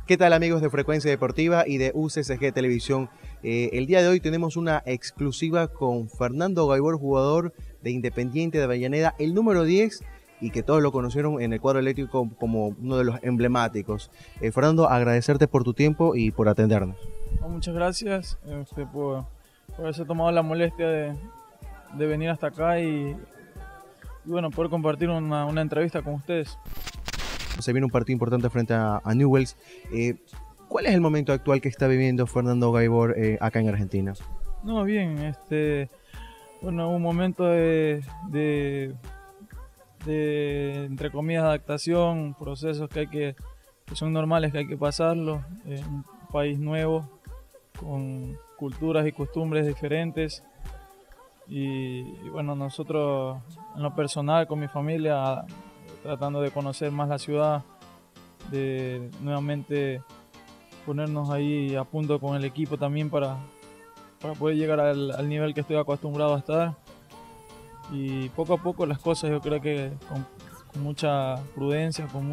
¿Qué tal, amigos de Frecuencia Deportiva y de UCSG Televisión? El día de hoy tenemos una exclusiva con Fernando Gaibor, jugador de Independiente de Avellaneda, el número 10, y que todos lo conocieron en el cuadro eléctrico como uno de los emblemáticos. Fernando, agradecerte por tu tiempo y por atendernos. Muchas gracias por haberse tomado la molestia de venir hasta acá y bueno, poder compartir una entrevista con ustedes. Se viene un partido importante frente a Newell's. ¿Cuál es el momento actual que está viviendo Fernando Gaibor acá en Argentina? No, bien, bueno, un momento de entre comillas, adaptación, procesos que son normales, que hay que pasarlos, en un país nuevo, con culturas y costumbres diferentes. Y bueno, nosotros en lo personal, con mi familia, tratando de conocer más la ciudad, de nuevamente ponernos ahí a punto con el equipo también para poder llegar al nivel que estoy acostumbrado a estar. Y poco a poco las cosas, yo creo que con mucha prudencia, con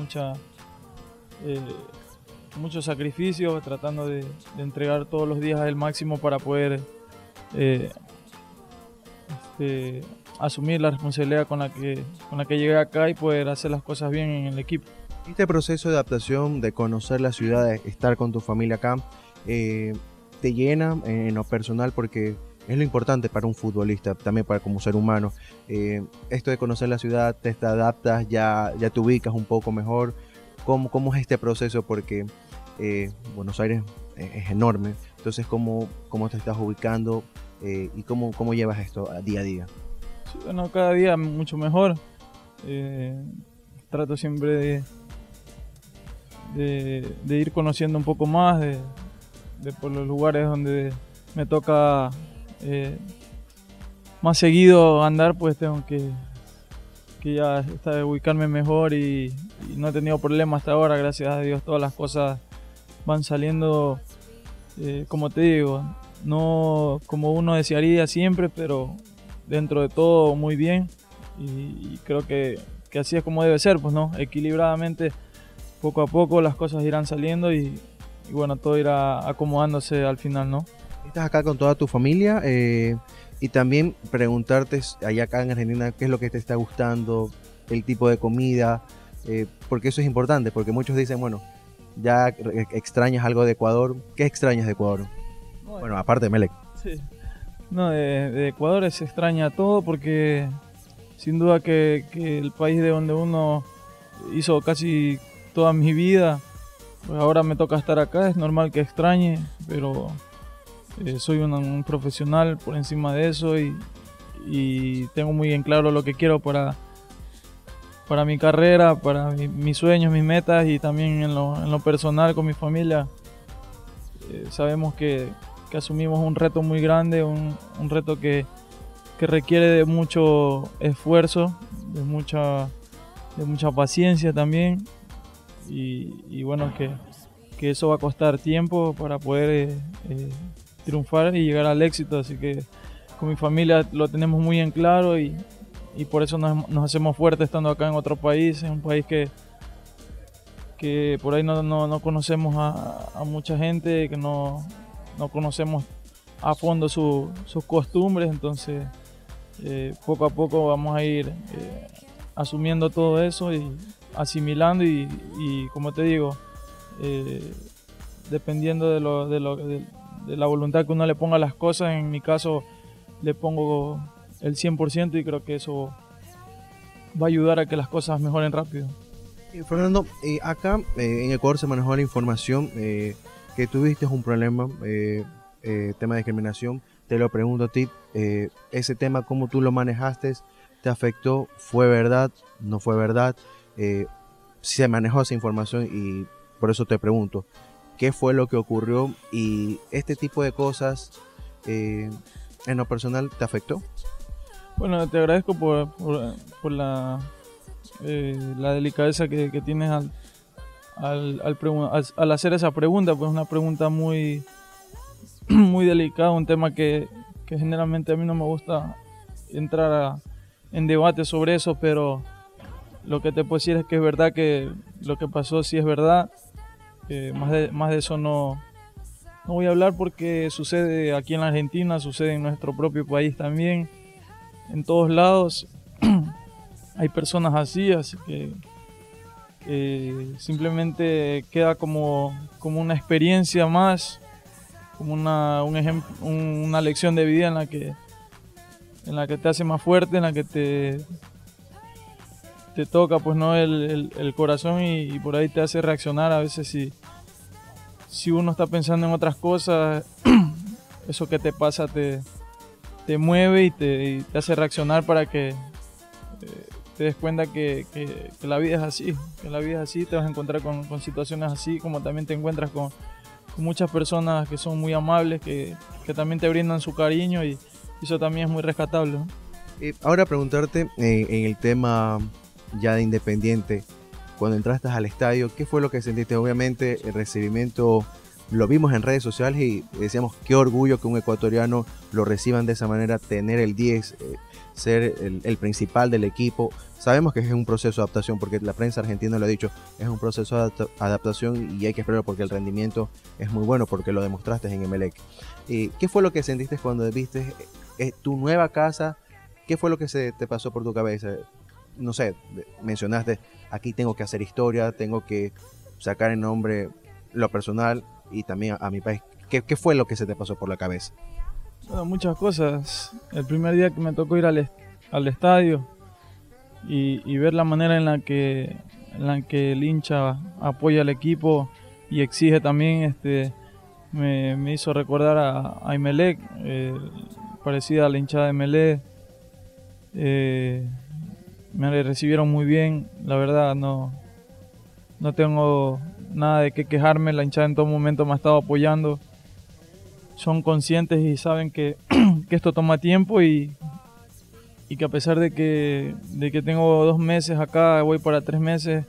mucho sacrificio, tratando de entregar todos los días el máximo para poder asumir la responsabilidad con la que llegué acá y poder hacer las cosas bien en el equipo. Este proceso de adaptación, de conocer la ciudad, de estar con tu familia acá, te llena en lo personal, porque es lo importante para un futbolista, también para como ser humano. Esto de conocer la ciudad, te adaptas, ya te ubicas un poco mejor. ¿Cómo es este proceso? Porque Buenos Aires es enorme, entonces ¿cómo te estás ubicando y cómo llevas esto día a día? Sí, bueno, cada día mucho mejor. Trato siempre de ir conociendo un poco más de por los lugares donde me toca más seguido andar, pues tengo que ya ubicarme mejor y no he tenido problemas hasta ahora, gracias a Dios. Todas las cosas van saliendo, como te digo, no como uno desearía siempre, pero dentro de todo muy bien, y creo que así es como debe ser, pues no, equilibradamente, poco a poco las cosas irán saliendo y bueno, todo irá acomodándose al final, ¿no? Estás acá con toda tu familia, y también preguntarte allá acá en Argentina qué es lo que te está gustando, el tipo de comida, porque eso es importante, porque muchos dicen, bueno, ya extrañas algo de Ecuador. ¿Qué extrañas de Ecuador? Bueno, aparte de Melec. Sí. No, de Ecuador se extraña todo, porque sin duda que el país de donde uno hizo casi toda mi vida, pues ahora me toca estar acá, es normal que extrañe, pero soy un profesional por encima de eso y tengo muy en claro lo que quiero para mi carrera, para mis sueños, mis metas, y también en lo personal con mi familia. Sabemos que asumimos un reto muy grande, un reto que requiere de mucho esfuerzo, de mucha paciencia también, y bueno, que eso va a costar tiempo para poder triunfar y llegar al éxito. Así que con mi familia lo tenemos muy en claro y por eso nos hacemos fuertes estando acá en otro país, en un país que por ahí no conocemos a mucha gente, que no conocemos a fondo sus costumbres. Entonces poco a poco vamos a ir asumiendo todo eso y asimilando y como te digo, dependiendo de la voluntad que uno le ponga a las cosas. En mi caso le pongo el 100% y creo que eso va a ayudar a que las cosas mejoren rápido. Fernando, acá en Ecuador se manejó la información que tuviste un problema, tema de discriminación. Te lo pregunto a ti, ese tema, ¿cómo tú lo manejaste? ¿Te afectó? ¿Fue verdad? ¿No fue verdad? Se manejó esa información y por eso te pregunto, ¿qué fue lo que ocurrió? Y este tipo de cosas, en lo personal, ¿te afectó? Bueno, te agradezco por la delicadeza que tienes al hacer esa pregunta, pues una pregunta muy, muy delicada, un tema que generalmente a mí no me gusta entrar en debate sobre eso, pero lo que te puedo decir es que es verdad que lo que pasó sí es verdad. Más de eso no voy a hablar porque sucede aquí en la Argentina, sucede en nuestro propio país también, en todos lados hay personas así que simplemente queda como una experiencia más, como una lección de vida en la que te hace más fuerte, en la que te toca pues no el corazón y por ahí te hace reaccionar a veces si uno está pensando en otras cosas. Eso que te pasa te mueve y te hace reaccionar para que te des cuenta que la vida es así, te vas a encontrar con situaciones así, como también te encuentras con muchas personas que son muy amables, que también te brindan su cariño y eso también es muy rescatable, ¿no? Ahora preguntarte en el tema ya de Independiente, cuando entraste al estadio, ¿qué fue lo que sentiste? Obviamente el recibimiento lo vimos en redes sociales y decíamos qué orgullo que un ecuatoriano lo reciban de esa manera, tener el 10, ser el principal del equipo. Sabemos que es un proceso de adaptación, porque la prensa argentina lo ha dicho, es un proceso de adaptación y hay que esperarlo porque el rendimiento es muy bueno, porque lo demostraste en Emelec. ¿Qué fue lo que sentiste cuando viste tu nueva casa? ¿Qué fue lo que se te pasó por tu cabeza? No sé, mencionaste, aquí tengo que hacer historia, tengo que sacar en nombre lo personal y también a mi país. ¿Qué fue lo que se te pasó por la cabeza? Bueno, muchas cosas. El primer día que me tocó ir al estadio y ver la manera en la que el hincha apoya al equipo y exige también, me hizo recordar a Emelec, parecida a la hinchada de Emelec. Me recibieron muy bien, la verdad no tengo nada de qué quejarme, la hinchada en todo momento me ha estado apoyando, son conscientes y saben que esto toma tiempo y que a pesar de que tengo 2 meses acá, voy para 3 meses,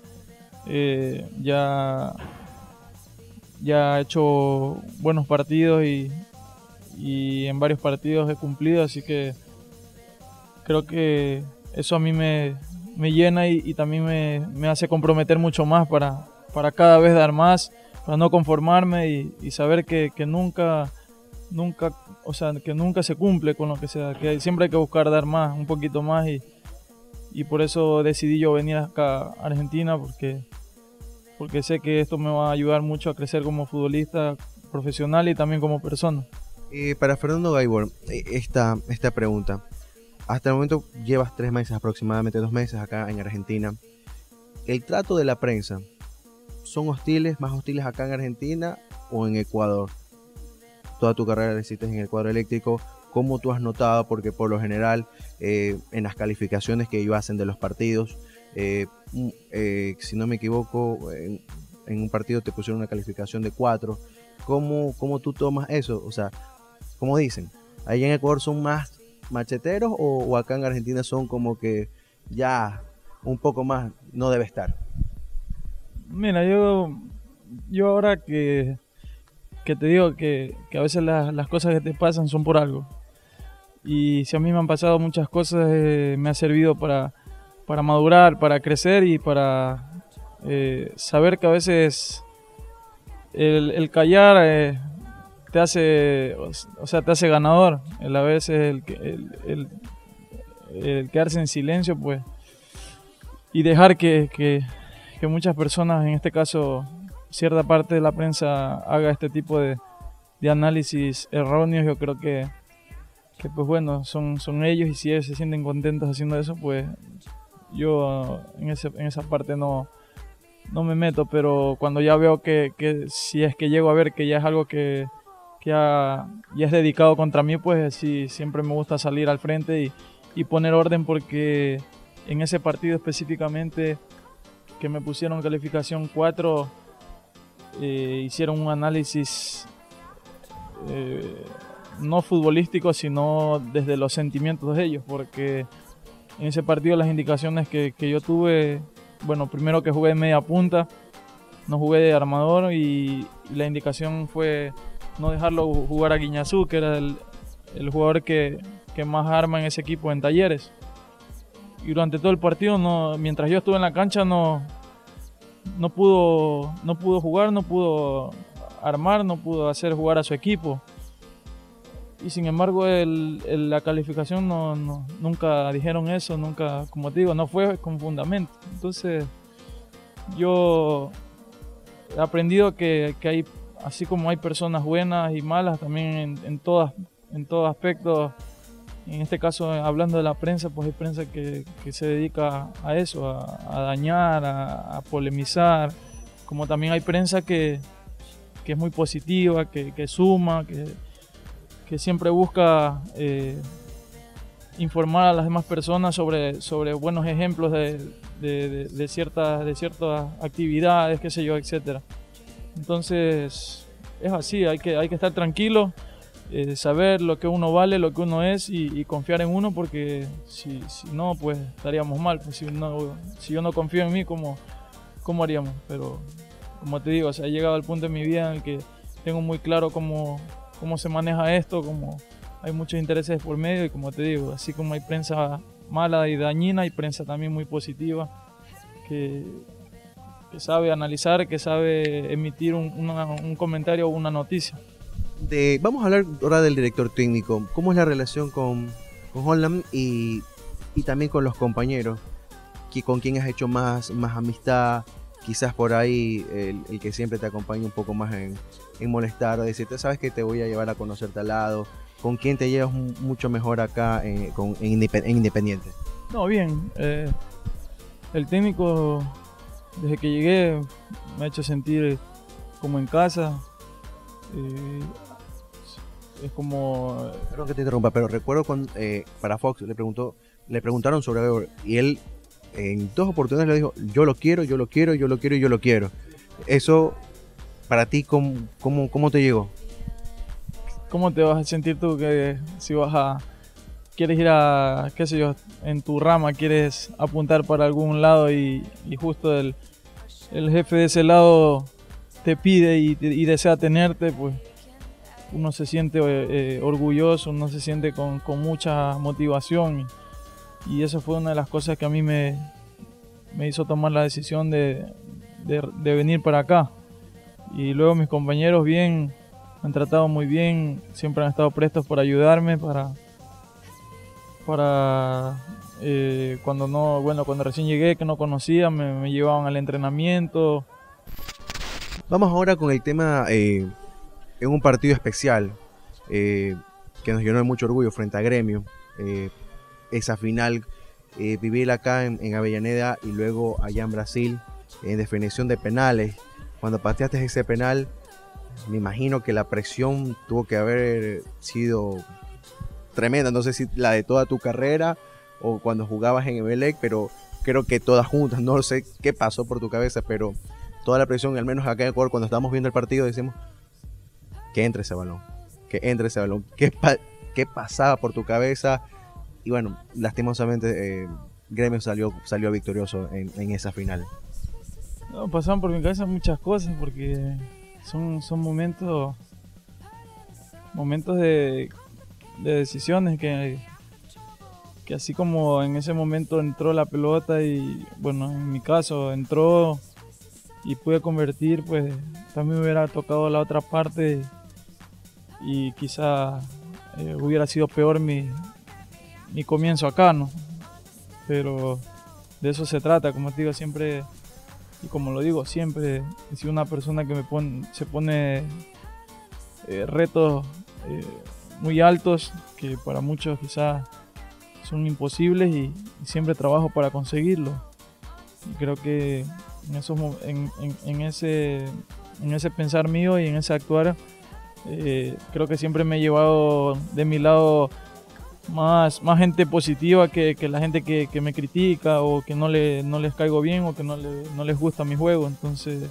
ya he hecho buenos partidos y en varios partidos he cumplido, así que creo que eso a mí me llena y también me hace comprometer mucho más para cada vez dar más, para no conformarme y saber que nunca, o sea, que nunca se cumple con lo que sea, que siempre hay que buscar dar más, un poquito más y por eso decidí yo venir acá a Argentina porque sé que esto me va a ayudar mucho a crecer como futbolista profesional y también como persona. Para Fernando Gaibor, esta pregunta. Hasta el momento llevas 3 meses, aproximadamente 2 meses acá en Argentina. ¿El trato de la prensa son más hostiles acá en Argentina o en Ecuador? Toda tu carrera la hiciste en el cuadro eléctrico. ¿Cómo tú has notado? Porque por lo general en las calificaciones que ellos hacen de los partidos, si no me equivoco, en un partido te pusieron una calificación de 4. ¿Cómo tú tomas eso? O sea, como dicen, ¿allá en Ecuador son más macheteros o acá en Argentina son como que ya un poco más no debe estar? Mira, yo ahora que te digo que a veces las cosas que te pasan son por algo, y si a mí me han pasado muchas cosas, me ha servido para madurar, para crecer y para saber que a veces el callar te hace, o sea, te hace ganador. A veces el quedarse en silencio, pues, y dejar que muchas personas, en este caso cierta parte de la prensa, haga este tipo de análisis erróneos. Yo creo que pues bueno, son ellos, y si ellos se sienten contentos haciendo eso, pues yo en esa parte no me meto. Pero cuando ya veo que si es que llego a ver que ya es algo que ya es dedicado contra mí, pues sí, siempre me gusta salir al frente y poner orden, porque en ese partido específicamente que me pusieron calificación 4, hicieron un análisis no futbolístico, sino desde los sentimientos de ellos, porque en ese partido las indicaciones que yo tuve, bueno, primero que jugué de media punta, no jugué de armador, y la indicación fue no dejarlo jugar a Guiñazú, que era el jugador que más arma en ese equipo en Talleres. Y durante todo el partido, mientras yo estuve en la cancha, no no pudo jugar, no pudo armar, no pudo hacer jugar a su equipo. Y sin embargo la calificación nunca dijeron eso, nunca, como te digo, no fue con fundamento. Entonces yo he aprendido que hay, así como hay personas buenas y malas, también en todo aspecto. En este caso, hablando de la prensa, pues hay prensa que se dedica a eso, a dañar, a polemizar, como también hay prensa que es muy positiva, que suma, que siempre busca informar a las demás personas sobre buenos ejemplos de ciertas actividades, qué sé yo, etcétera. Entonces es así, hay que estar tranquilo, saber lo que uno vale, lo que uno es y confiar en uno, porque si no, pues estaríamos mal. Pues si yo no confío en mí, ¿cómo haríamos? Pero como te digo, o sea, he llegado al punto en mi vida en el que tengo muy claro cómo se maneja esto, como hay muchos intereses por medio, y como te digo, así como hay prensa mala y dañina, hay prensa también muy positiva que sabe analizar, que sabe emitir un comentario o una noticia. Vamos a hablar ahora del director técnico. ¿Cómo es la relación con Holland y también con los compañeros? ¿Con quién has hecho más amistad? Quizás por ahí el que siempre te acompaña un poco más en molestar, o decirte, sabes que te voy a llevar a conocerte al lado. ¿Con quién te llevas mucho mejor acá en Independiente? No, bien. El técnico, desde que llegué, me ha hecho sentir como en casa. Es como... Perdón que te interrumpa, pero recuerdo cuando para Fox le preguntaron sobre Weber, y él en 2 oportunidades le dijo, yo lo quiero, yo lo quiero, yo lo quiero y yo lo quiero. Eso, para ti, ¿cómo te llegó? ¿Cómo te vas a sentir tú que si quieres ir a, qué sé yo, en tu rama, quieres apuntar para algún lado y justo el jefe de ese lado te pide y desea tenerte? Pues uno se siente orgulloso, uno se siente con mucha motivación, y eso fue una de las cosas que a mí me hizo tomar la decisión de venir para acá. Y luego mis compañeros bien, me han tratado muy bien, siempre han estado prestos para ayudarme, para cuando recién llegué, que no conocía, me llevaban al entrenamiento. Vamos ahora con el tema en un partido especial que nos llenó de mucho orgullo frente a Gremio. Esa final, vivirla acá en Avellaneda y luego allá en Brasil, en definición de penales. Cuando pateaste ese penal, me imagino que la presión tuvo que haber sido tremenda. No sé si la de toda tu carrera o cuando jugabas en Emelec, pero creo que todas juntas. No sé qué pasó por tu cabeza, pero toda la presión, al menos acá en Ecuador, cuando estábamos viendo el partido, decimos que entre ese balón, ¿Qué pasaba por tu cabeza? Y bueno, lastimosamente Gremio salió victorioso en esa final. No, pasaban por mi cabeza muchas cosas, porque son momentos de decisiones que así como en ese momento entró la pelota y bueno, en mi caso entró y pude convertir, pues también me hubiera tocado la otra parte y quizá hubiera sido peor mi comienzo acá, ¿no? Pero de eso se trata, como te digo, siempre, y como lo digo, siempre he sido una persona que se pone retos muy altos que para muchos quizás son imposibles, y siempre trabajo para conseguirlo. Y creo que en ese pensar mío y en ese actuar, creo que siempre me he llevado de mi lado más gente positiva que la gente que me critica o que no les caigo bien o que no les gusta mi juego. Entonces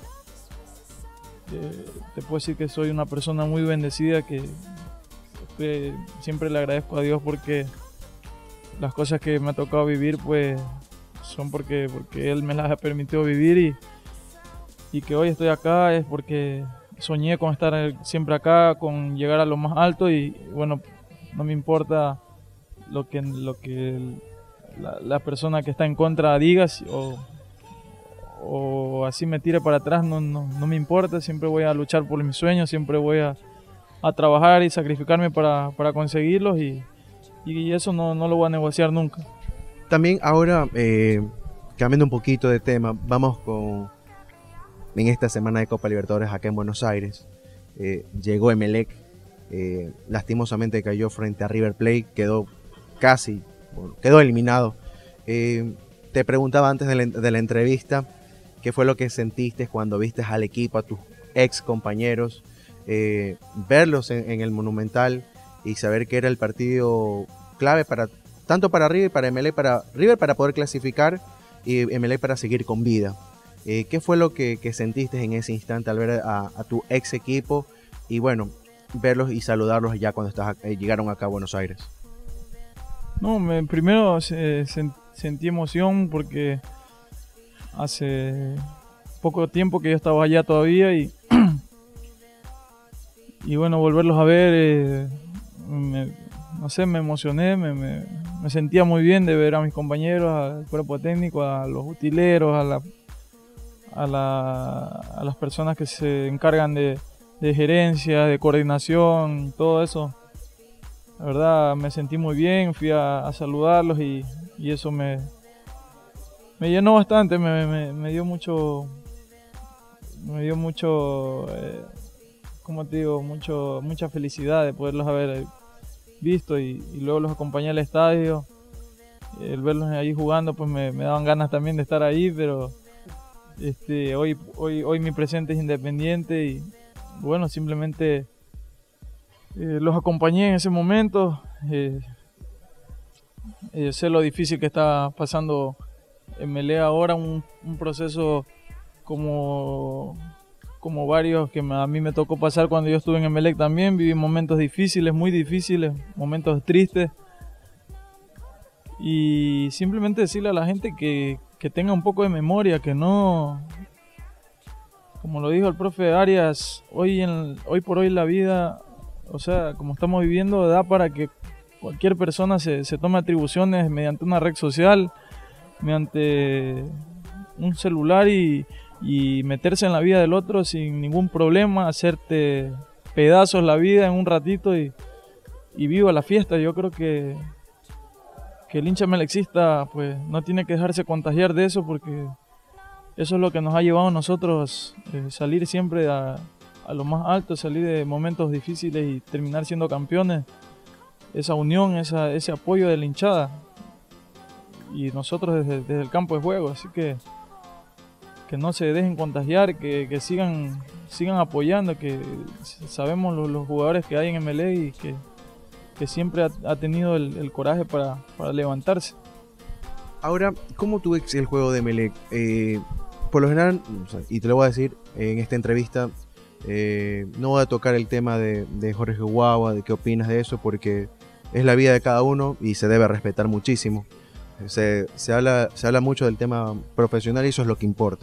te puedo decir que soy una persona muy bendecida, que siempre le agradezco a Dios, porque las cosas que me ha tocado vivir pues son porque Él me las ha permitido vivir, y que hoy estoy acá es porque soñé con estar siempre acá, con llegar a lo más alto, y bueno, no me importa lo que la persona que está en contra diga, o o así me tire para atrás, no me importa, siempre voy a luchar por mis sueños, siempre voy a trabajar y sacrificarme para conseguirlos y eso no lo voy a negociar nunca. También ahora, cambiando un poquito de tema, vamos en esta semana de Copa Libertadores acá en Buenos Aires. Llegó Emelec, lastimosamente cayó frente a River Plate, quedó eliminado. Te preguntaba antes de la entrevista, ¿qué fue lo que sentiste cuando viste al equipo, a tus ex compañeros, verlos en el Monumental y saber que era el partido clave tanto para River y para Emelec, para River para poder clasificar y Emelec para seguir con vida? ¿Qué fue lo que sentiste en ese instante al ver a tu ex equipo y bueno, verlos y saludarlos ya cuando llegaron acá a Buenos Aires? No, primero sentí emoción porque hace poco tiempo que yo estaba allá todavía y bueno, volverlos a ver, no sé, me emocioné, me sentía muy bien de ver a mis compañeros, al cuerpo técnico, a los utileros, a las personas que se encargan de gerencia, de coordinación, todo eso. La verdad me sentí muy bien, fui a saludarlos y eso me llenó bastante, me dio mucho, como te digo, mucha felicidad de poderlos haber visto y luego los acompañé al estadio. El verlos ahí jugando pues me daban ganas también de estar ahí, pero hoy mi presente es Independiente y bueno, simplemente los acompañé en ese momento. Sé lo difícil que está pasando Emelec ahora, un proceso como varios que a mí me tocó pasar cuando yo estuve en Emelec también. Viví momentos difíciles, muy difíciles, momentos tristes. Y simplemente decirle a la gente que tenga un poco de memoria, que no, como lo dijo el profe Arias, hoy por hoy la vida, o sea, como estamos viviendo, da para que cualquier persona se tome atribuciones mediante una red social, mediante un celular y meterse en la vida del otro sin ningún problema, hacerte pedazos la vida en un ratito y viva la fiesta. Yo creo que el hincha melexista pues no tiene que dejarse contagiar de eso, porque eso es lo que nos ha llevado a nosotros salir siempre a lo más alto, salir de momentos difíciles y terminar siendo campeones. Esa unión, ese apoyo de la hinchada y nosotros desde el campo de juego, así que no se dejen contagiar, que sigan apoyando, que sabemos los jugadores que hay en Emelec y que siempre ha tenido el coraje para levantarse. Ahora, ¿cómo tú ves el juego de Emelec? Por lo general, y te lo voy a decir en esta entrevista, no voy a tocar el tema de Jorge Guagua, de qué opinas de eso, porque es la vida de cada uno y se debe respetar muchísimo. Se habla mucho del tema profesional y eso es lo que importa.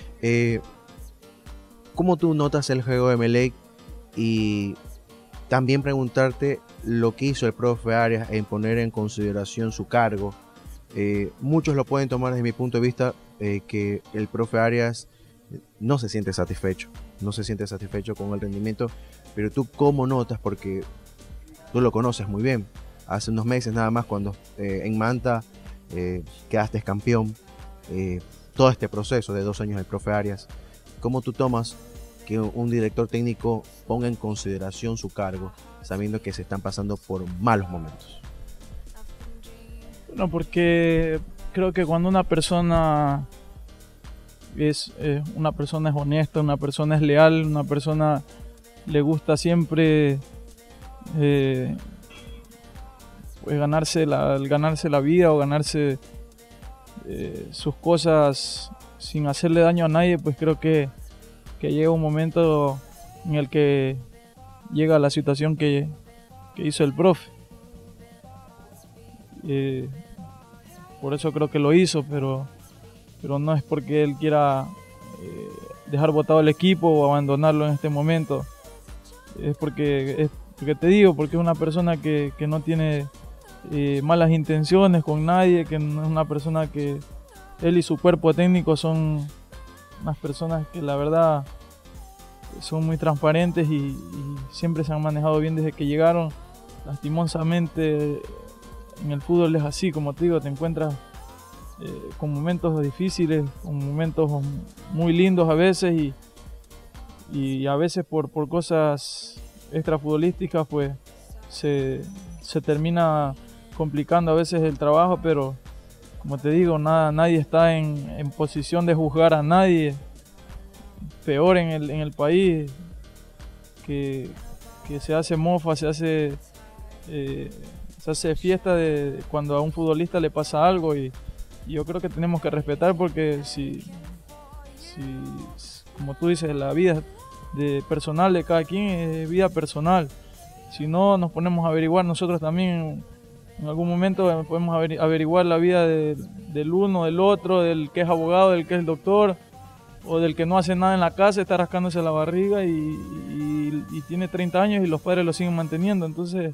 ¿Cómo tú notas el juego de Emelec? Y también preguntarte lo que hizo el profe Arias en poner en consideración su cargo. Muchos lo pueden tomar desde mi punto de vista que el profe Arias no se siente satisfecho con el rendimiento, pero tú ¿cómo notas? Porque tú lo conoces muy bien. Hace unos meses nada más cuando en Manta quedaste campeón, todo este proceso de 2 años del profe Arias, ¿cómo tú tomas que un director técnico ponga en consideración su cargo sabiendo que se están pasando por malos momentos? Bueno, porque creo que cuando una persona es honesta, una persona es leal, una persona le gusta siempre pues ganarse la vida o ganarse sus cosas sin hacerle daño a nadie, pues creo que llega un momento en el que llega la situación que hizo el profe. Por eso creo que lo hizo, pero no es porque él quiera dejar botado el equipo o abandonarlo en este momento. Es porque te digo, porque es una persona que no tiene malas intenciones con nadie, que no es una persona que él y su cuerpo técnico son unas personas que la verdad son muy transparentes y siempre se han manejado bien desde que llegaron. Lastimosamente en el fútbol es así, como te digo, te encuentras con momentos difíciles, con momentos muy lindos a veces y a veces por cosas extrafutbolísticas pues se termina complicando a veces el trabajo, pero como te digo, nadie está en posición de juzgar a nadie. Peor en el país, que se hace mofa, se hace fiesta de cuando a un futbolista le pasa algo y yo creo que tenemos que respetar porque si como tú dices, la vida personal de cada quien es vida personal. Si no, nos ponemos a averiguar nosotros también. En algún momento podemos averiguar la vida del uno, del otro, del que es abogado, del que es doctor, o del que no hace nada en la casa, está rascándose la barriga y tiene 30 años y los padres lo siguen manteniendo. Entonces,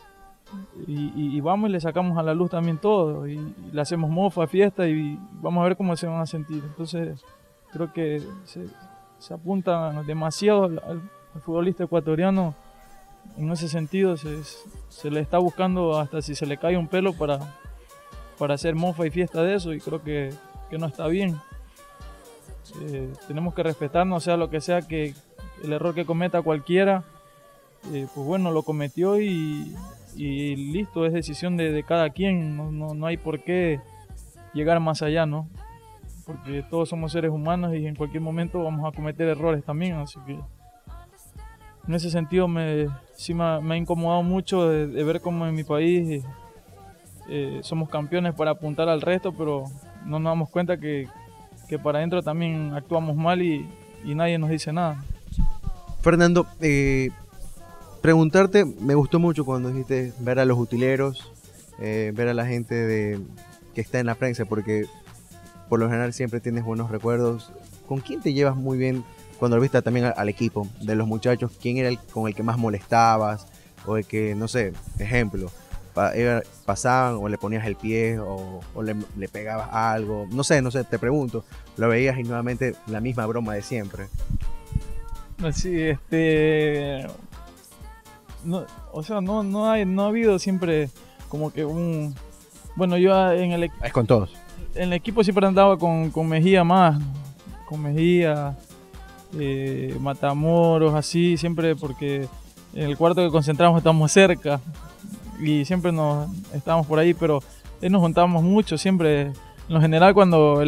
y vamos y le sacamos a la luz también todo, y le hacemos mofa, fiesta, y vamos a ver cómo se van a sentir. Entonces, creo que se apunta demasiado al futbolista ecuatoriano. En ese sentido se le está buscando hasta si se le cae un pelo para hacer mofa y fiesta de eso, y creo que no está bien. Tenemos que respetarnos, sea lo que sea que el error que cometa cualquiera, pues bueno, lo cometió y listo, es decisión de cada quien, no hay por qué llegar más allá, ¿no? Porque todos somos seres humanos y en cualquier momento vamos a cometer errores también, así que en ese sentido sí me ha incomodado mucho de ver cómo en mi país somos campeones para apuntar al resto, pero no nos damos cuenta que para adentro también actuamos mal y nadie nos dice nada. Fernando, preguntarte, me gustó mucho cuando dijiste ver a los utileros, ver a la gente que está en la prensa, porque por lo general siempre tienes buenos recuerdos. ¿Con quién te llevas muy bien cuando lo viste también al equipo de los muchachos? ¿Quién era con el que más molestabas? O el que, no sé, ejemplo, pasaban o le ponías el pie o le pegabas algo, no sé, te pregunto, lo veías y nuevamente la misma broma de siempre. Sí, no, o sea, no ha habido siempre como que bueno, yo Es con todos. En el equipo siempre andaba con Mejía más, con Mejía, Matamoros, así, siempre porque en el cuarto que concentramos estamos cerca y siempre estábamos por ahí, pero nos juntábamos mucho, siempre, en lo general cuando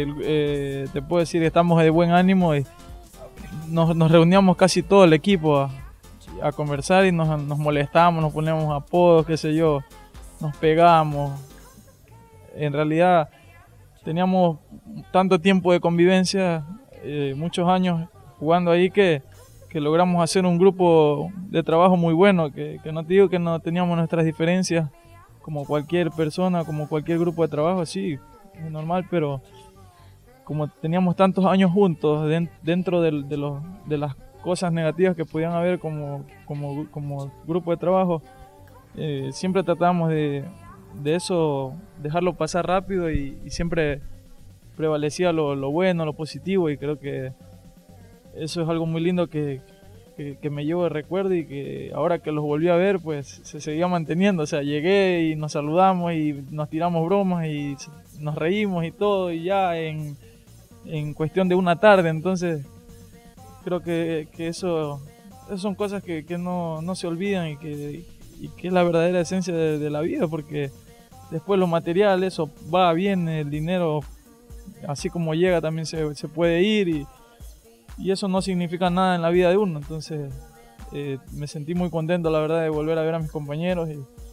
te puedo decir estamos de buen ánimo y nos reuníamos casi todo el equipo a conversar y nos molestábamos, nos poníamos apodos, qué sé yo, nos pegábamos. En realidad teníamos tanto tiempo de convivencia, muchos años jugando ahí que logramos hacer un grupo de trabajo muy bueno, que no te digo que no teníamos nuestras diferencias como cualquier persona, como cualquier grupo de trabajo, sí, es normal, pero como teníamos tantos años juntos dentro de las cosas negativas que podían haber como grupo de trabajo, siempre tratábamos de eso, dejarlo pasar rápido y siempre prevalecía lo bueno, lo positivo, y creo que eso es algo muy lindo que me llevo de recuerdo y que ahora que los volví a ver pues se seguía manteniendo. O sea, llegué y nos saludamos y nos tiramos bromas y nos reímos y todo, y ya en cuestión de una tarde. Entonces creo que eso son cosas que no se olvidan y que es la verdadera esencia de la vida, porque después lo material, eso va bien, el dinero así como llega también se puede ir y eso no significa nada en la vida de uno. Entonces me sentí muy contento, la verdad, de volver a ver a mis compañeros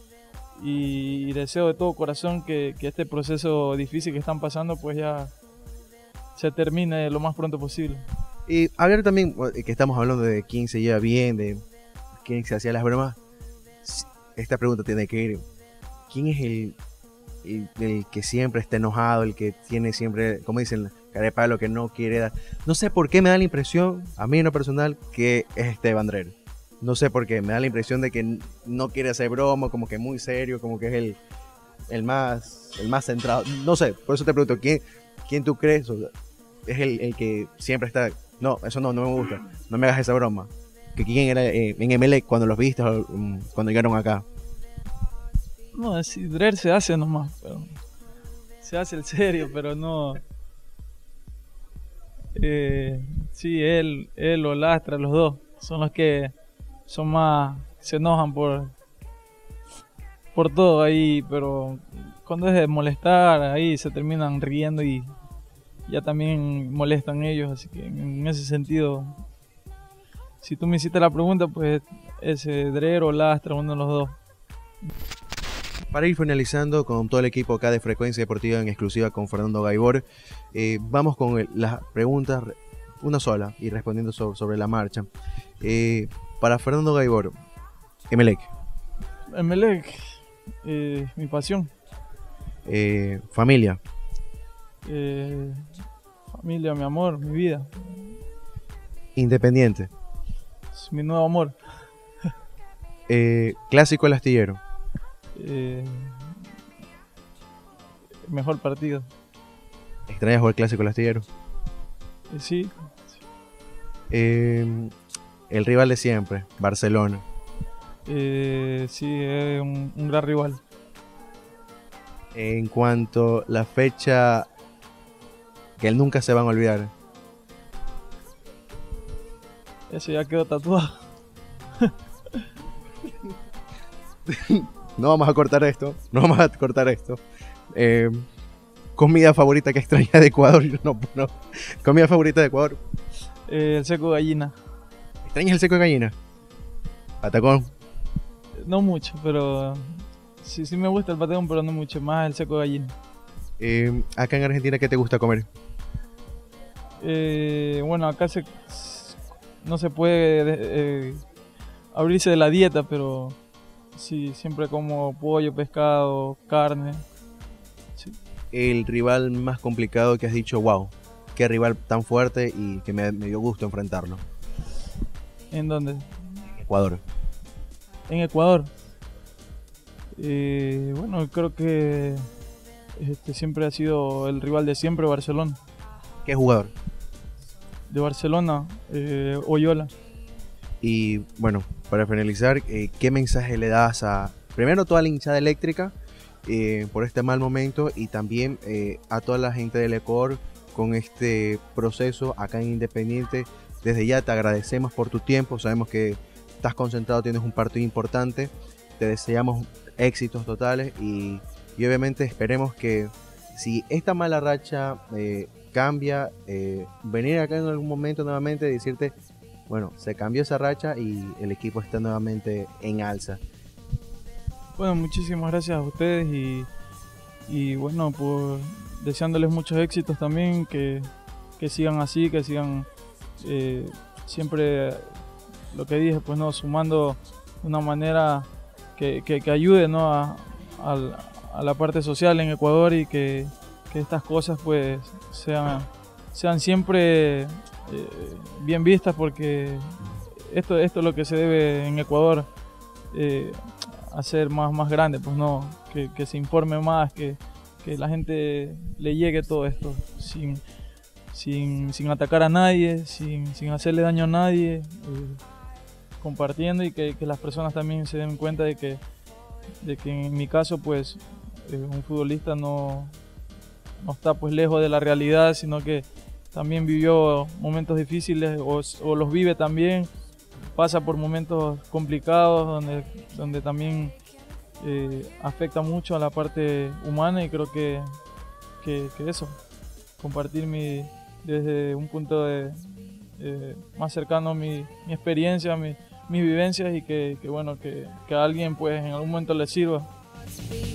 y deseo de todo corazón que este proceso difícil que están pasando pues ya se termine lo más pronto posible. Y hablar también, que estamos hablando de quién se lleva bien, de quién se hacía las bromas, esta pregunta tiene que ir, ¿quién es el que siempre está enojado, el que tiene siempre, como dicen, cara de palo, que no quiere dar? No sé por qué me da la impresión, a mí en lo personal, que es Esteban Drell. No sé por qué, me da la impresión de que no quiere hacer broma, como que muy serio, como que es el más centrado. No sé, por eso te pregunto, ¿quién tú crees? es el que siempre está, no, eso no me gusta, no me hagas esa broma. Que quién era en Emelec cuando los viste, cuando llegaron acá. No, sí, Drer se hace nomás, pero se hace el serio, pero no. Sí, él o Lastra, los dos, son los que son más, se enojan por todo ahí, pero cuando es de molestar, ahí se terminan riendo y ya también molestan ellos, así que en ese sentido, si tú me hiciste la pregunta, pues ese Drer o Lastra, uno de los dos. Para ir finalizando con todo el equipo acá de Frecuencia Deportiva en exclusiva con Fernando Gaibor, vamos con las preguntas, una sola, y respondiendo sobre la marcha. Para Fernando Gaibor, Emelec. Emelec, mi pasión. Familia. Familia, mi amor, mi vida. Independiente. Es mi nuevo amor. Clásico El Astillero. Mejor partido. ¿Extrañas jugar Clásico El Astillero? Sí. El rival de siempre, Barcelona. Sí, es un gran rival. En cuanto a la fecha que nunca se van a olvidar. Eso ya quedó tatuado. No vamos a cortar esto. No vamos a cortar esto. Comida favorita que extraña de Ecuador. No. Comida favorita de Ecuador. El seco de gallina. ¿Extrañas el seco de gallina? Patacón. No mucho, pero sí me gusta el patacón, pero no mucho. Más el seco de gallina. Acá en Argentina, ¿qué te gusta comer? Bueno, acá no se puede abrirse de la dieta, pero sí, siempre como pollo, pescado, carne. Sí. El rival más complicado que has dicho, wow, qué rival tan fuerte y que me dio gusto enfrentarlo. ¿En dónde? En Ecuador. En Ecuador. Bueno, creo que siempre ha sido el rival de siempre, Barcelona. ¿Qué jugador? De Barcelona, Oyola. Y bueno, para finalizar, ¿qué mensaje le das a, primero, toda la hinchada eléctrica por este mal momento y también a toda la gente del Ecuador con este proceso acá en Independiente? Desde ya te agradecemos por tu tiempo, sabemos que estás concentrado, tienes un partido importante, te deseamos éxitos totales y obviamente esperemos que si esta mala racha cambia, venir acá en algún momento nuevamente y decirte, bueno, se cambió esa racha y el equipo está nuevamente en alza. Bueno, muchísimas gracias a ustedes y bueno, por deseándoles muchos éxitos también, que sigan así, que sigan siempre lo que dije, pues no, sumando de una manera que ayude, ¿no? a la parte social en Ecuador y que estas cosas pues sean siempre bien vistas, porque esto es lo que se debe en Ecuador hacer más grande, pues no, que se informe más, que la gente le llegue todo esto sin atacar a nadie, sin hacerle daño a nadie, compartiendo y que las personas también se den cuenta de que en mi caso pues un futbolista no está pues lejos de la realidad, sino que también vivió momentos difíciles o los vive también, pasa por momentos complicados donde también afecta mucho a la parte humana, y creo que eso, compartir desde un punto más cercano mi experiencia, mis vivencias, y que bueno, que a alguien pues en algún momento le sirva.